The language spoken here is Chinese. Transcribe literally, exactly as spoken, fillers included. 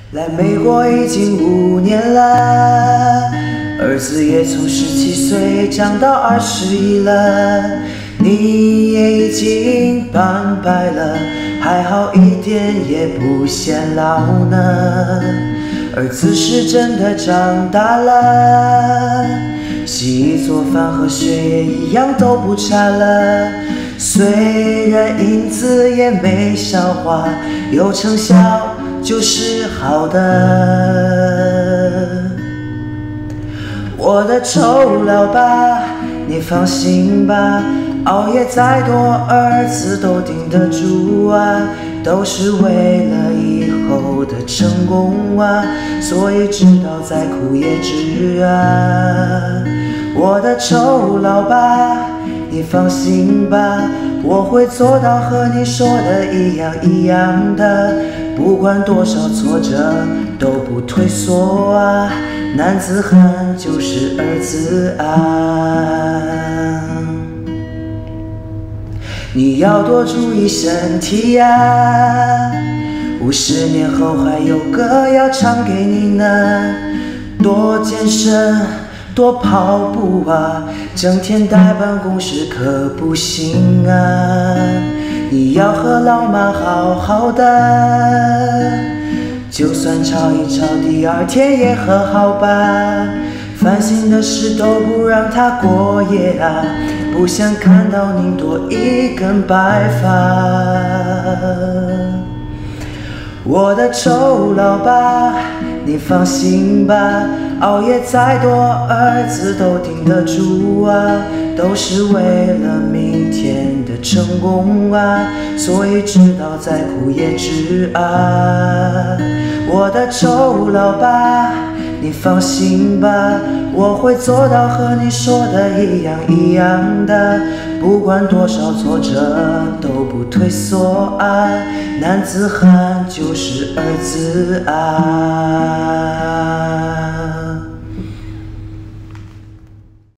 来美国已经五年了，儿子也从十七岁长到二十一了，你也已经半百了，还好一点也不显老呢。儿子是真的长大了，洗衣做饭和学业一样都不差了，虽然银子也没少花，有成效就是好的。我的臭老爸，你放心吧，熬夜再多，儿子都顶得住啊，都是为了以后的成功啊，所以知道再苦也值啊。我的臭老爸，你放心吧，我会做到和你说的一样一样的，不管多少挫折都不退缩啊，男子汉就是儿子啊。你要多注意身体呀，五十年后还有歌要唱给你呢，多健身多跑步啊，整天待办公室可不行啊。你要和老妈好好的，就算吵一吵，第二天也和好吧。烦心的事都不让他过夜啊，不想看到你多一根白发。我的臭老爸，你放心吧，熬夜再多，儿子都顶得住啊，都是为了明天的成功啊，所以知道再苦也值啊。我的臭老爸，你放心吧，我会做到和你说的一样一样的，不管多少挫折都不退缩啊，男子汉就是儿子啊。